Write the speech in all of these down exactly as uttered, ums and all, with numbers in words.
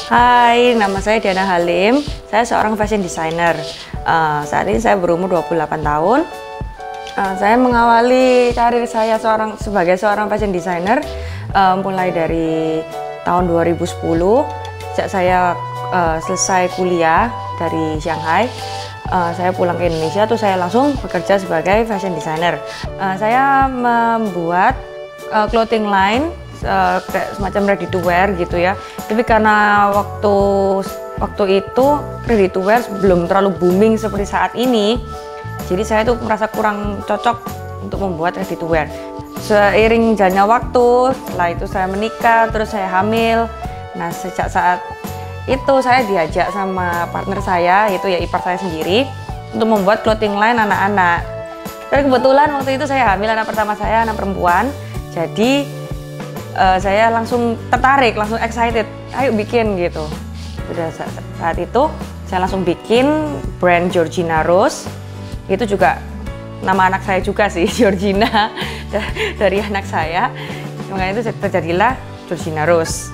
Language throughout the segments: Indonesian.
Hai, nama saya Diana Halim. Saya seorang fashion designer. Uh, saat ini saya berumur dua puluh delapan tahun. Uh, saya mengawali karir saya seorang sebagai seorang fashion designer uh, mulai dari tahun dua ribu sepuluh. Sejak saya uh, selesai kuliah dari Shanghai, uh, saya pulang ke Indonesia, tuh saya langsung bekerja sebagai fashion designer. Uh, saya membuat uh, clothing line, Uh, kayak semacam ready to wear gitu ya. Tapi karena waktu waktu itu ready to wear belum terlalu booming seperti saat ini, jadi saya tuh merasa kurang cocok untuk membuat ready to wear. Seiring jalannya waktu, setelah itu saya menikah, terus saya hamil. Nah, sejak saat itu saya diajak sama partner saya, yaitu ya ipar saya sendiri, untuk membuat clothing line anak-anak. Dan kebetulan waktu itu saya hamil anak pertama saya, anak perempuan. Jadi Uh, saya langsung tertarik, langsung excited, ayo bikin gitu. Sudah saat itu saya langsung bikin brand Georgina Rose. Itu juga nama anak saya juga sih, Georgina, dari anak saya. Makanya itu terjadilah Georgina Rose.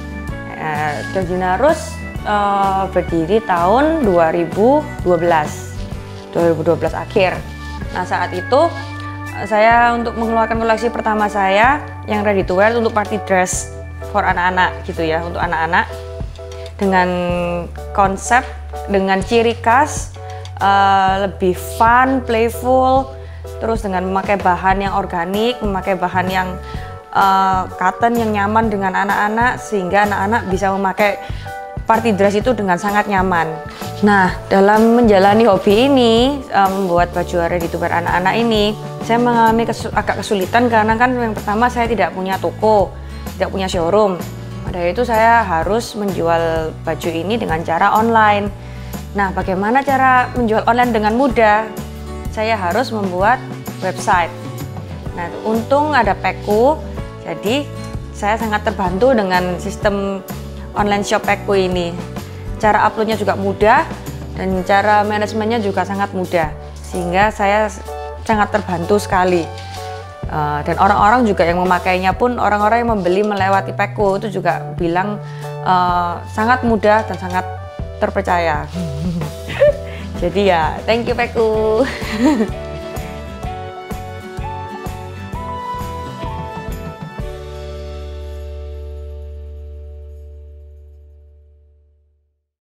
Uh, Georgina Rose uh, berdiri tahun dua ribu dua belas, dua ribu dua belas akhir. Nah, saat itu saya untuk mengeluarkan koleksi pertama saya yang ready to wear untuk party dress for anak-anak gitu ya, untuk anak-anak dengan konsep, dengan ciri khas uh, lebih fun, playful, terus dengan memakai bahan yang organik, memakai bahan yang uh, cotton yang nyaman dengan anak-anak, sehingga anak-anak bisa memakai party dress itu dengan sangat nyaman. Nah, dalam menjalani hobi ini, um, membuat baju ready to wear anak-anak ini, saya mengalami kesu agak kesulitan karena kan yang pertama saya tidak punya toko, tidak punya showroom. Pada itu saya harus menjual baju ini dengan cara online. Nah, bagaimana cara menjual online dengan mudah? Saya harus membuat website. Nah, untung ada Peku, jadi saya sangat terbantu dengan sistem online shop Peku ini. Cara uploadnya juga mudah dan cara manajemennya juga sangat mudah, sehingga saya sangat terbantu sekali. Uh, dan orang-orang juga yang memakainya pun, orang-orang yang membeli melewati Peku itu juga bilang uh, sangat mudah dan sangat terpercaya. Jadi ya, thank you Peku.